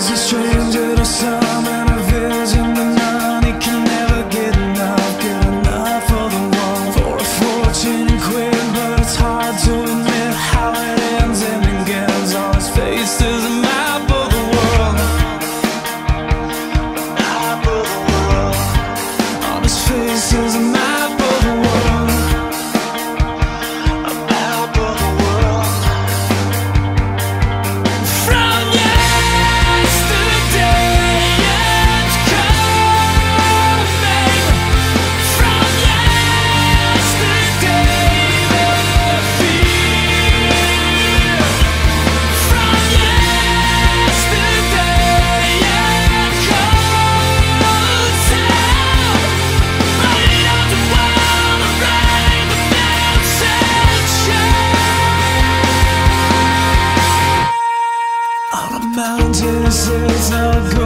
a stranger to some and a vision that none. He can never get enough of the one for a fortune and quick, but it's hard to admit how it ends and begins. On his face is a map of the world, a map of the world. On his face is a map of the world, a map of the world. From yesterday it's coming. From yesterday the fear. From yesterday it comes out. Running up the wall, around the mountain shine. On a mountain it says no good.